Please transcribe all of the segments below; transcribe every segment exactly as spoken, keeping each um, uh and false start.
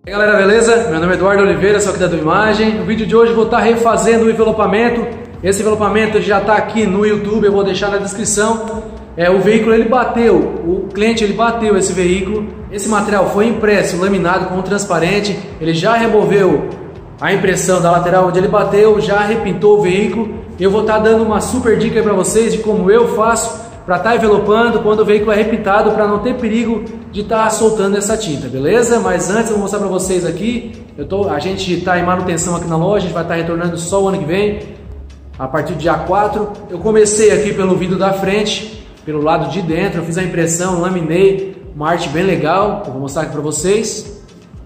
E aí galera, beleza? Meu nome é Eduardo Oliveira, sou aqui da Tua Imagem. No vídeo de hoje eu vou estar refazendo o envelopamento. Esse envelopamento já está aqui no YouTube, eu vou deixar na descrição. É, o veículo ele bateu, o cliente ele bateu esse veículo. Esse material foi impresso, laminado com transparente. Ele já removeu a impressão da lateral onde ele bateu, já repintou o veículo. Eu vou estar dando uma super dica para vocês de como eu faço para estar envelopando quando o veículo é repintado, para não ter perigo de estar soltando essa tinta, beleza? Mas antes eu vou mostrar para vocês aqui, eu tô, a gente está em manutenção aqui na loja, a gente vai estar retornando só o ano que vem, a partir do dia quatro. Eu comecei aqui pelo vidro da frente, pelo lado de dentro, eu fiz a impressão, laminei, uma arte bem legal, eu vou mostrar aqui para vocês.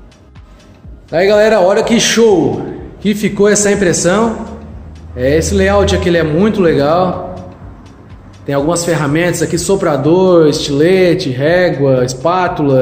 Aí galera, olha que show que ficou essa impressão. É, esse layout aqui ele é muito legal. Tem algumas ferramentas aqui, soprador, estilete, régua, espátula,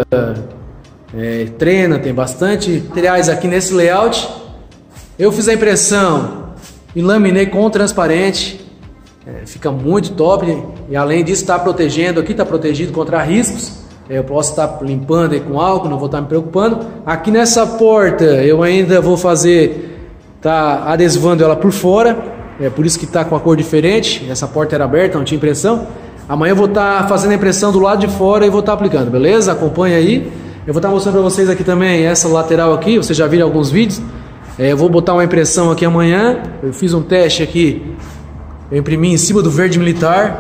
é, trena, tem bastante materiais aqui nesse layout. Eu fiz a impressão e laminei com transparente, é, fica muito top. E além disso está protegendo aqui, está protegido contra riscos. Eu posso estar limpando aí com álcool, não vou estar me preocupando. Aqui nessa porta eu ainda vou fazer, tá adesivando ela por fora. É por isso que está com a cor diferente. Essa porta era aberta, não tinha impressão. Amanhã eu vou estar tá fazendo a impressão do lado de fora e vou estar tá aplicando, beleza? Acompanha aí. Eu vou estar tá mostrando para vocês aqui também essa lateral aqui. Vocês já viram alguns vídeos. É, eu vou botar uma impressão aqui amanhã. Eu fiz um teste aqui. Eu imprimi em cima do verde militar.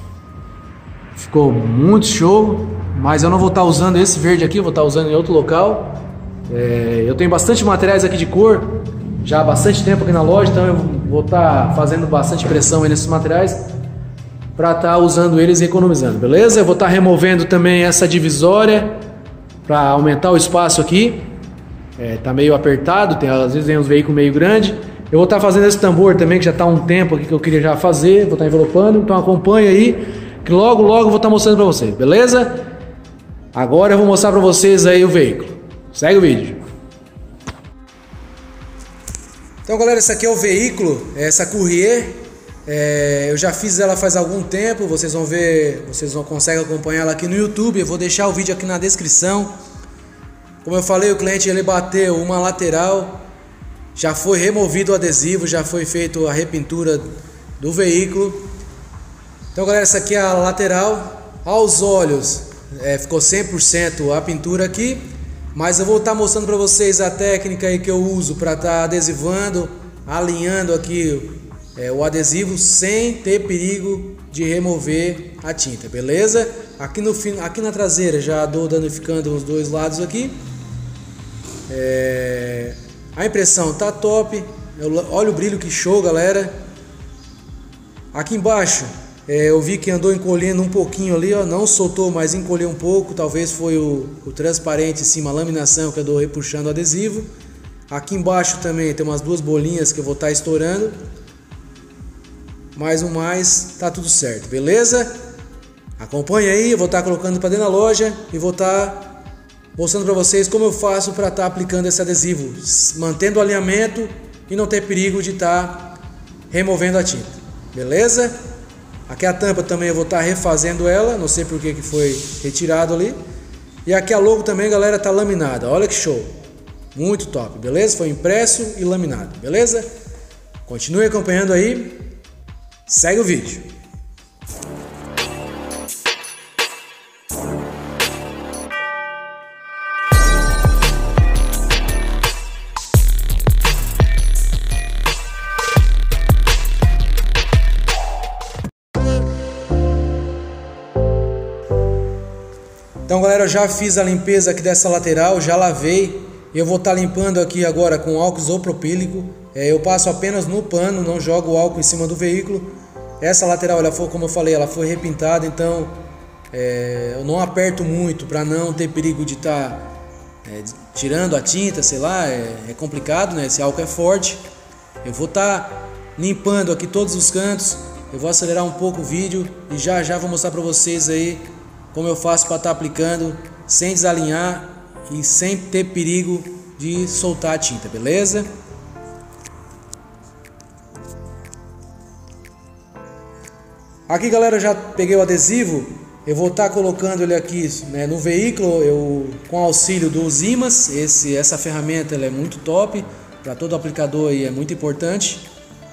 Ficou muito show. Mas eu não vou estar tá usando esse verde aqui. Eu vou estar tá usando em outro local. É, eu tenho bastante materiais aqui de cor. Já há bastante tempo aqui na loja, então eu vou estar tá fazendo bastante pressão aí nesses materiais para estar tá usando eles e economizando, beleza? Eu vou estar tá removendo também essa divisória para aumentar o espaço aqui. É, tá meio apertado, tem, às vezes tem uns veículos meio grandes. Eu vou estar tá fazendo esse tambor também, que já está há um tempo aqui que eu queria já fazer. Vou estar tá envelopando, então acompanha aí, que logo logo eu vou estar tá mostrando para vocês, beleza? Agora eu vou mostrar para vocês aí o veículo. Segue o vídeo. Então galera, esse aqui é o veículo, essa Courier, é, eu já fiz ela faz algum tempo, vocês vão ver, vocês vão conseguem acompanhar ela aqui no YouTube, eu vou deixar o vídeo aqui na descrição. Como eu falei, o cliente ele bateu uma lateral, já foi removido o adesivo, já foi feito a repintura do veículo. Então galera, essa aqui é a lateral, aos olhos é, ficou cem por cento a pintura aqui. Mas eu vou estar mostrando para vocês a técnica aí que eu uso para estar adesivando, alinhando aqui é, o adesivo sem ter perigo de remover a tinta, beleza? Aqui, no, aqui na traseira já dou danificando os dois lados aqui. É, a impressão tá top, eu, olha o brilho que show galera. Aqui embaixo É, eu vi que andou encolhendo um pouquinho ali, ó, não soltou, mas encolheu um pouco. Talvez foi o, o transparente em cima, a laminação que eu dou repuxando o adesivo. Aqui embaixo também tem umas duas bolinhas que eu vou estar tá estourando. Mais um mais, tá tudo certo, beleza? Acompanha aí, eu vou estar tá colocando para dentro da loja e vou estar tá mostrando para vocês como eu faço para estar tá aplicando esse adesivo, mantendo o alinhamento e não ter perigo de estar tá removendo a tinta, beleza? Aqui a tampa também eu vou estar refazendo ela, não sei porque que foi retirado ali. E aqui a logo também, galera, tá laminada. Olha que show. Muito top, beleza? Foi impresso e laminado, beleza? Continue acompanhando aí. Segue o vídeo. Então galera, eu já fiz a limpeza aqui dessa lateral, já lavei. Eu vou estar tá limpando aqui agora com álcool isopropílico. É, eu passo apenas no pano, não jogo o álcool em cima do veículo. Essa lateral, ela foi, como eu falei, ela foi repintada, então é, eu não aperto muito para não ter perigo de estar tá, é, tirando a tinta, sei lá, é, é complicado, né? Esse álcool é forte. Eu vou estar tá limpando aqui todos os cantos. Eu vou acelerar um pouco o vídeo e já já vou mostrar para vocês aí como eu faço para estar aplicando sem desalinhar e sem ter perigo de soltar a tinta, beleza? Aqui galera, eu já peguei o adesivo, eu vou estar tá colocando ele aqui, né, no veículo, eu, com auxílio dos ímãs. Esse, essa ferramenta ela é muito top, para todo aplicador aí é muito importante.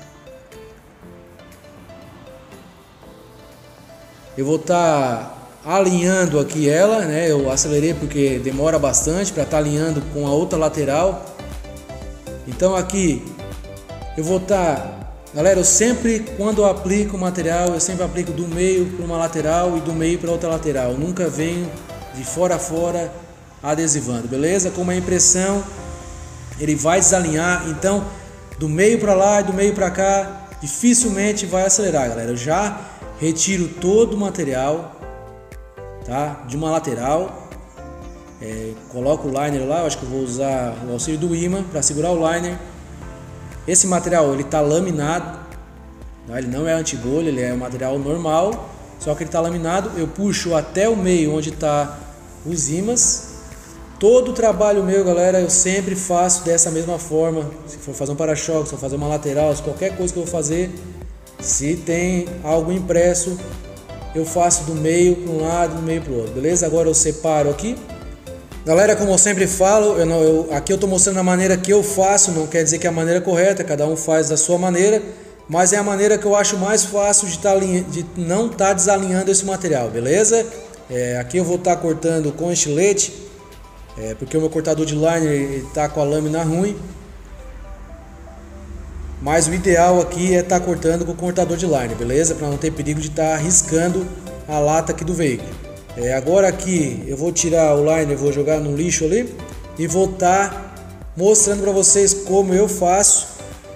Eu vou estar tá alinhando aqui ela, né? Eu acelerei porque demora bastante para estar tá alinhando com a outra lateral. Então aqui eu vou estar, tá, galera, eu sempre quando eu aplico o material, eu sempre aplico do meio para uma lateral e do meio para outra lateral. Eu nunca venho de fora a fora adesivando, beleza? Como a impressão ele vai desalinhar, então do meio para lá e do meio para cá dificilmente vai acelerar, galera. Eu já retiro todo o material, tá, de uma lateral, é, coloco o liner lá. Eu acho que eu vou usar o auxílio do ímã para segurar o liner. Esse material ele está laminado, tá? Ele não é anti-bolha, ele é um material normal, só que ele está laminado. Eu puxo até o meio onde está os ímãs. Todo o trabalho meu, galera, eu sempre faço dessa mesma forma. Se for fazer um para-choque, se for fazer uma lateral, se qualquer coisa que eu vou fazer, se tem algo impresso, eu faço do meio para um lado, do meio para o outro, beleza? Agora eu separo aqui. Galera, como eu sempre falo, eu não, eu, aqui eu estou mostrando a maneira que eu faço, não quer dizer que é a maneira correta, cada um faz da sua maneira, mas é a maneira que eu acho mais fácil de, tá, de não estar tá desalinhando esse material, beleza? É, aqui eu vou estar tá cortando com estilete, é, porque o meu cortador de liner está com a lâmina ruim. Mas o ideal aqui é estar tá cortando com o cortador de liner, beleza? Para não ter perigo de estar tá riscando a lata aqui do veículo. É, agora aqui eu vou tirar o liner, vou jogar no lixo ali e vou estar tá mostrando para vocês como eu faço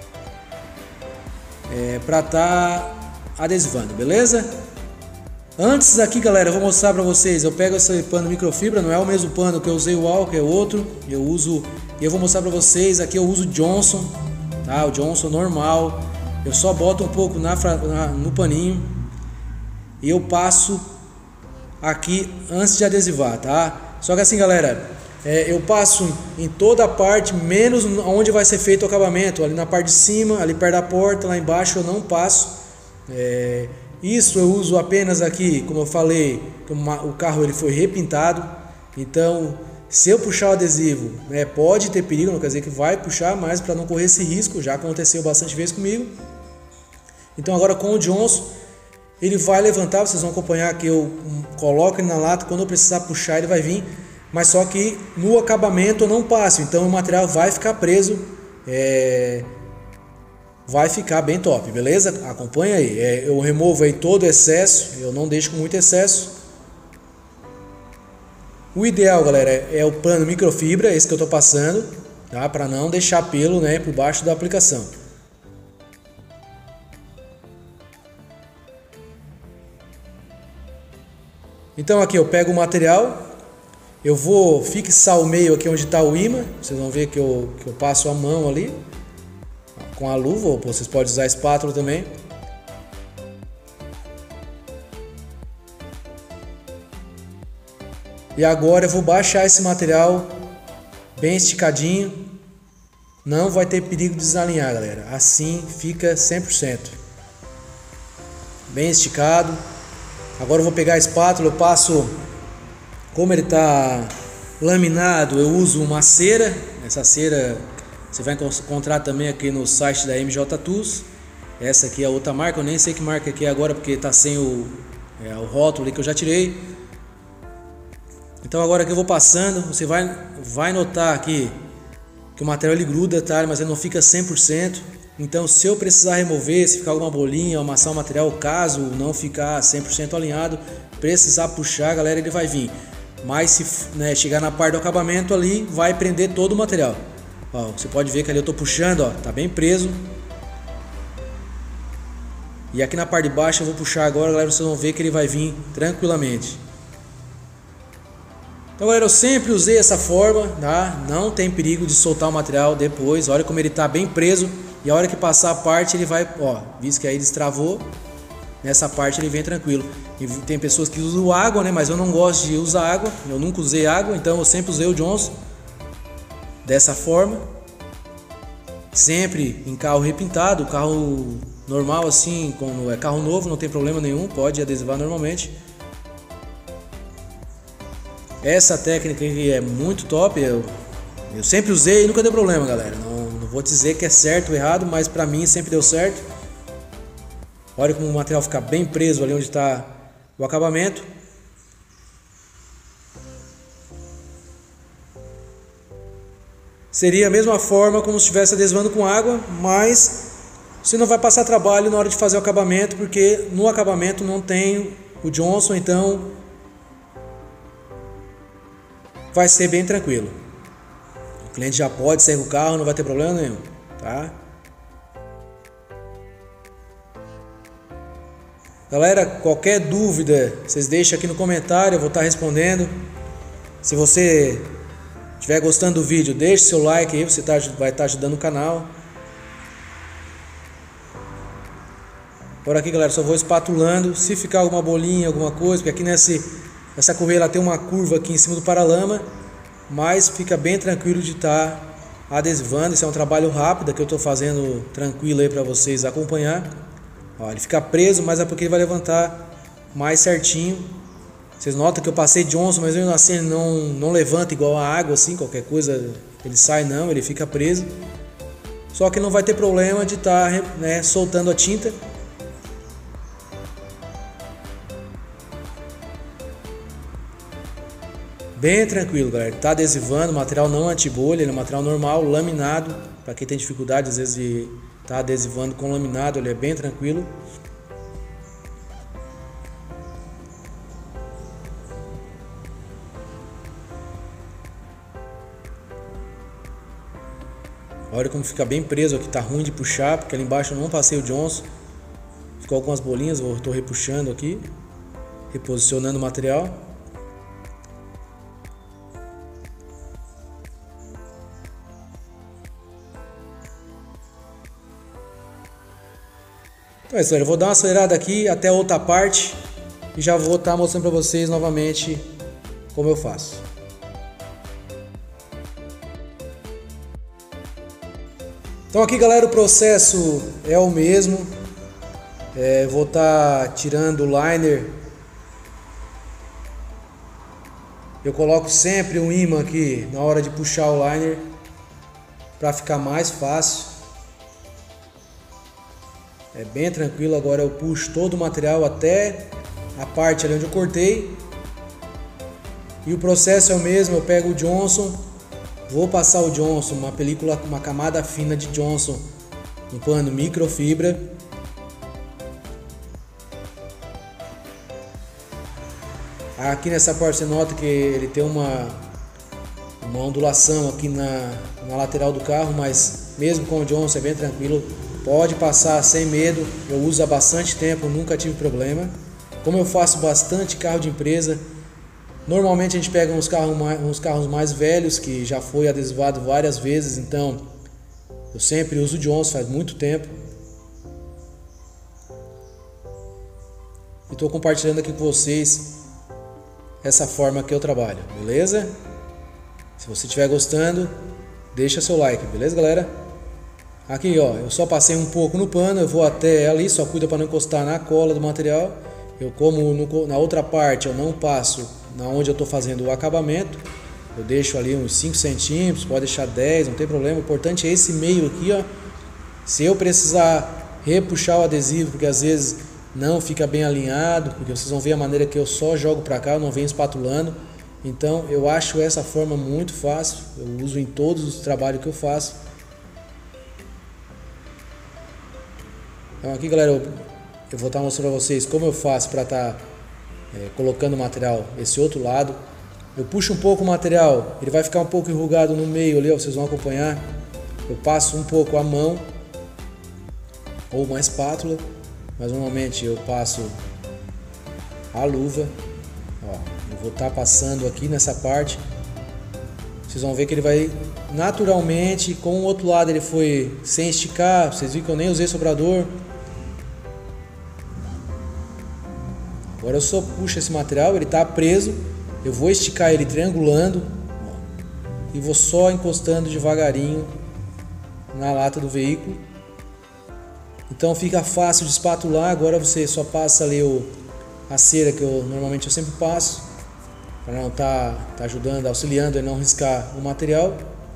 é, para estar tá adesivando, beleza? Antes aqui, galera, eu vou mostrar para vocês. Eu pego esse pano microfibra, não é o mesmo pano que eu usei o álcool, é outro. Eu uso e eu vou mostrar para vocês. Aqui eu uso Johnson. Tá, o Johnson normal, eu só boto um pouco na, na, no paninho e eu passo aqui antes de adesivar, tá? Só que assim, galera, é, eu passo em toda a parte, menos onde vai ser feito o acabamento, ali na parte de cima, ali perto da porta, lá embaixo eu não passo. É, isso eu uso apenas aqui, como eu falei, o carro ele foi repintado, então se eu puxar o adesivo, né, pode ter perigo, não quer dizer que vai puxar, mas para não correr esse risco, já aconteceu bastante vezes comigo. Então agora com o Johnson, ele vai levantar, vocês vão acompanhar que eu coloco ele na lata, quando eu precisar puxar ele vai vir, mas só que no acabamento eu não passo, então o material vai ficar preso, é, vai ficar bem top, beleza? Acompanha aí, é, eu removo aí todo o excesso, eu não deixo com muito excesso. O ideal, galera, é o pano microfibra, esse que eu estou passando, tá? Para não deixar pelo, né, por baixo da aplicação. Então aqui eu pego o material, eu vou fixar o meio aqui onde está o ímã. Vocês vão ver que eu, que eu passo a mão ali com a luva, ou vocês podem usar a espátula também. E agora eu vou baixar esse material bem esticadinho. Não vai ter perigo de desalinhar, galera. Assim fica cem por cento. Bem esticado. Agora eu vou pegar a espátula, eu passo, como ele está laminado, eu uso uma cera. Essa cera você vai encontrar também aqui no site da M J Tools. Essa aqui é outra marca, eu nem sei que marca aqui é agora porque está sem o, é, o rótulo ali que eu já tirei. Então agora que eu vou passando, você vai, vai notar aqui que o material ele gruda, tá? Mas ele não fica cem por cento. Então se eu precisar remover, se ficar alguma bolinha, amassar o material, caso não ficar cem por cento alinhado, precisar puxar, galera, ele vai vir. Mas se, né, chegar na parte do acabamento ali, vai prender todo o material. Ó, você pode ver que ali eu estou puxando, ó, tá bem preso. E aqui na parte de baixo eu vou puxar agora, galera, vocês vão ver que ele vai vir tranquilamente. Então, galera, eu sempre usei essa forma, tá? Não tem perigo de soltar o material depois. Olha como ele está bem preso. E a hora que passar a parte, ele vai, ó, visto que aí destravou, nessa parte ele vem tranquilo. E tem pessoas que usam água, né? Mas eu não gosto de usar água. Eu nunca usei água, então eu sempre usei o Johnson dessa forma. Sempre em carro repintado, carro normal assim, como é carro novo, não tem problema nenhum, pode adesivar normalmente. Essa técnica aqui é muito top, eu, eu sempre usei e nunca deu problema, galera. Não, não vou dizer que é certo ou errado, mas pra mim sempre deu certo. Olha como o material fica bem preso ali onde está o acabamento. Seria a mesma forma como se estivesse adesivando com água, mas você não vai passar trabalho na hora de fazer o acabamento, porque no acabamento não tem o Johnson, então vai ser bem tranquilo. O cliente já pode sair com o carro, não vai ter problema nenhum, tá? Galera, qualquer dúvida, vocês deixam aqui no comentário, eu vou estar respondendo. Se você estiver gostando do vídeo, deixe seu like aí, você tá, vai estar ajudando o canal. Por aqui, galera, só vou espatulando. Se ficar alguma bolinha, alguma coisa, porque aqui nesse, nessa correia ela tem uma curva aqui em cima do paralama, mas fica bem tranquilo de estar adesivando. Isso é um trabalho rápido que eu estou fazendo tranquilo aí para vocês acompanhar. Ó, ele fica preso, mas é porque ele vai levantar mais certinho. Vocês notam que eu passei Johnson, mas mesmo assim ele não, não levanta igual a água, assim, qualquer coisa ele sai não, ele fica preso. Só que não vai ter problema de estar, né, soltando a tinta. Bem tranquilo, galera. Tá adesivando, material não anti-bolha, ele é um material normal, laminado. Para quem tem dificuldade às vezes de estar adesivando com laminado, ele é bem tranquilo. Olha como fica bem preso aqui, tá ruim de puxar, porque ali embaixo eu não passei o Johnson. Ficou algumas bolinhas, eu estou repuxando aqui, reposicionando o material. Então é isso, eu vou dar uma acelerada aqui até a outra parte e já vou estar mostrando para vocês novamente como eu faço. Então aqui, galera, o processo é o mesmo. É, vou estar tirando o liner. Eu coloco sempre um ímã aqui na hora de puxar o liner para ficar mais fácil. É bem tranquilo. Agora eu puxo todo o material até a parte ali onde eu cortei. E o processo é o mesmo. Eu pego o Johnson, vou passar o Johnson, uma película, uma camada fina de Johnson, um pano microfibra. Aqui nessa parte você nota que ele tem uma, uma ondulação aqui na, na lateral do carro, mas mesmo com o Johnson é bem tranquilo. Pode passar sem medo, eu uso há bastante tempo, nunca tive problema. Como eu faço bastante carro de empresa, normalmente a gente pega uns carros, mais, uns carros mais velhos que já foi adesivado várias vezes, então eu sempre uso o Johnson, faz muito tempo. E estou compartilhando aqui com vocês essa forma que eu trabalho, beleza? Se você estiver gostando, deixa seu like, beleza, galera? Aqui, ó, eu só passei um pouco no pano, eu vou até ali, só cuida para não encostar na cola do material. Eu, como no, na outra parte eu não passo na onde eu estou fazendo o acabamento, eu deixo ali uns cinco centímetros, pode deixar dez, não tem problema. O importante é esse meio aqui, ó. Se eu precisar repuxar o adesivo, porque às vezes não fica bem alinhado, porque vocês vão ver a maneira que eu só jogo para cá, eu não venho espatulando. Então eu acho essa forma muito fácil, eu uso em todos os trabalhos que eu faço. Então aqui, galera, eu, eu vou estar mostrando para vocês como eu faço para estar é, colocando o material esse outro lado. Eu puxo um pouco o material, ele vai ficar um pouco enrugado no meio ali, ó, vocês vão acompanhar. Eu passo um pouco a mão ou uma espátula, mas normalmente eu passo a luva. Ó, eu vou estar passando aqui nessa parte. Vocês vão ver que ele vai naturalmente, com o outro lado ele foi sem esticar. Vocês viram que eu nem usei soprador. Agora eu só puxo esse material, ele está preso. Eu vou esticar ele triangulando, ó, e vou só encostando devagarinho na lata do veículo. Então fica fácil de espatular. Agora você só passa ali o, a cera que eu normalmente eu sempre passo. para não estar tá, tá ajudando, auxiliando a não riscar o material.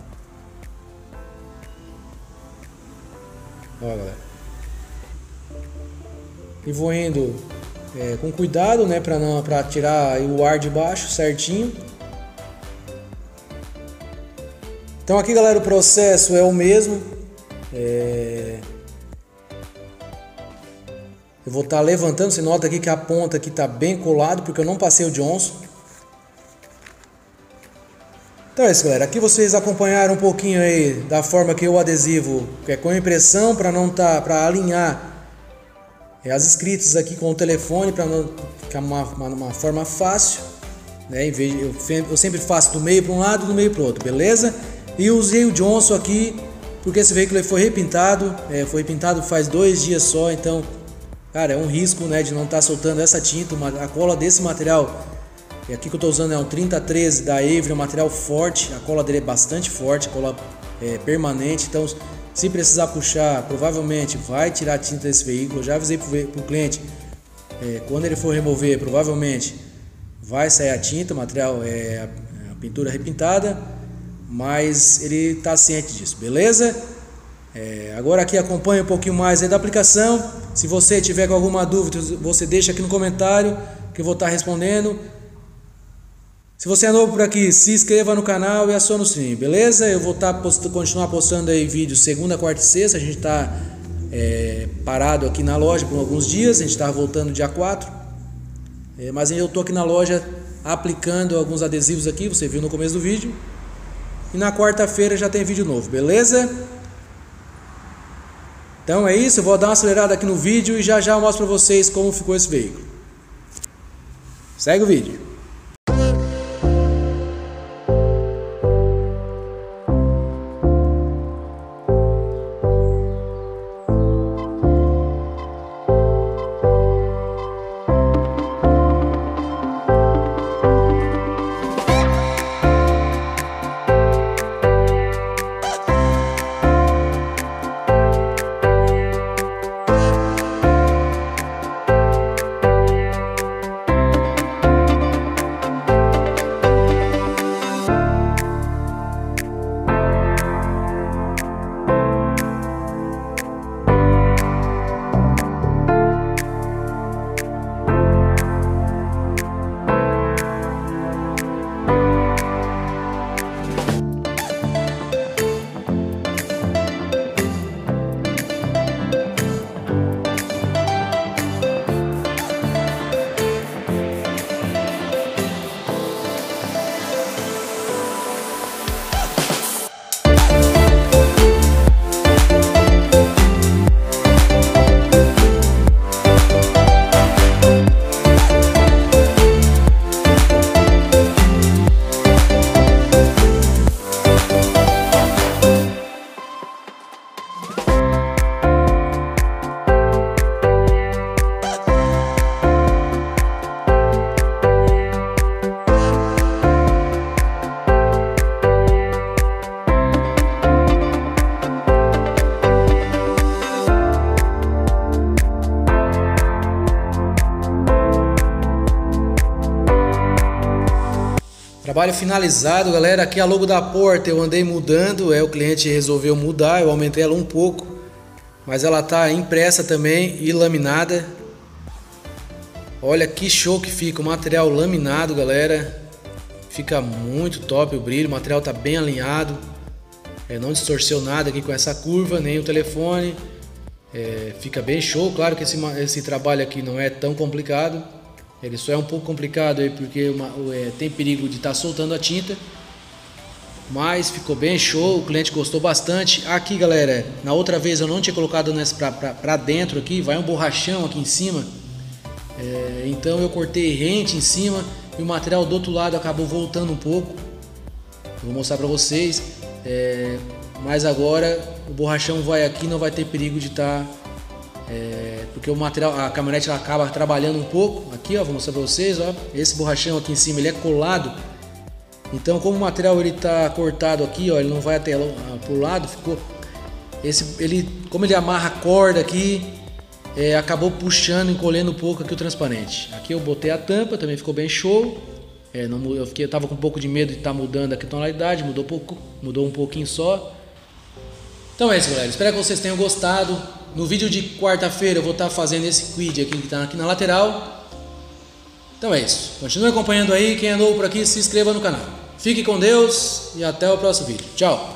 Ó, galera. E vou indo é, com cuidado, né, para não para tirar o ar de baixo certinho. Então aqui, galera, o processo é o mesmo. É... Eu vou estar tá levantando, você nota aqui que a ponta aqui está bem colado, porque eu não passei o Johnson. Então é isso, galera. Aqui vocês acompanharam um pouquinho aí da forma que o adesivo é com impressão, para não tá, para alinhar as escritas aqui com o telefone, para não ficar uma, uma, uma forma fácil, né? Em vez de, eu, eu sempre faço do meio para um lado e do meio para o outro, beleza? E usei o Johnson aqui porque esse veículo foi repintado, é, foi repintado faz dois dias só, então, cara, é um risco, né, de não estar tá soltando essa tinta. Uma, a cola desse material, e aqui que eu estou usando é um trinta treze da Avery, é um material forte, a cola dele é bastante forte, cola é, permanente, então se precisar puxar, provavelmente vai tirar a tinta desse veículo. Eu já avisei para o cliente, é, quando ele for remover, provavelmente vai sair a tinta, o material é a, a pintura repintada, mas ele está ciente disso, beleza? É, agora aqui acompanha um pouquinho mais aí da aplicação. Se você tiver com alguma dúvida, você deixa aqui no comentário que eu vou estar respondendo. Se você é novo por aqui, se inscreva no canal e acione o sininho, beleza? Eu vou estar post... continuar postando aí vídeos segunda, quarta e sexta. A gente está é, parado aqui na loja por alguns dias, a gente está voltando dia quatro, é, mas eu estou aqui na loja aplicando alguns adesivos aqui, você viu no começo do vídeo. E na quarta-feira já tem vídeo novo, beleza? Então é isso, eu vou dar uma acelerada aqui no vídeo e já já eu mostro para vocês como ficou esse veículo. Segue o vídeo. Trabalho finalizado, galera. Aqui a logo da porta eu andei mudando, é, o cliente resolveu mudar, eu aumentei ela um pouco, mas ela tá impressa também e laminada. Olha que show que fica o material laminado, galera. Fica muito top o brilho, o material tá bem alinhado, é, não distorceu nada aqui com essa curva, nem o telefone. É, fica bem show. Claro que esse, esse trabalho aqui não é tão complicado, ele só é um pouco complicado aí porque uma, é, tem perigo de estar tá soltando a tinta, mas ficou bem show, o cliente gostou bastante. Aqui, galera, na outra vez eu não tinha colocado nessa para dentro aqui, vai um borrachão aqui em cima, é, então eu cortei rente em cima e o material do outro lado acabou voltando um pouco. Eu vou mostrar para vocês, é, mas agora o borrachão vai aqui, não vai ter perigo de estar tá, É, porque o material, a caminhonete ela acaba trabalhando um pouco. Aqui, ó, vou mostrar para vocês, ó, esse borrachão aqui em cima ele é colado. Então, como o material ele tá cortado aqui, ó, ele não vai até pro lado, ficou esse, ele, como ele amarra a corda aqui, é, acabou puxando, encolhendo um pouco aqui o transparente. Aqui eu botei a tampa, também ficou bem show. É, não, eu fiquei, eu tava com um pouco de medo de estar tá mudando aqui a tonalidade, mudou pouco, mudou um pouquinho só. Então é isso, galera. Espero que vocês tenham gostado. No vídeo de quarta-feira eu vou estar tá fazendo esse quid aqui que está aqui na lateral. Então é isso. Continue acompanhando aí. Quem é novo por aqui, se inscreva no canal. Fique com Deus e até o próximo vídeo. Tchau!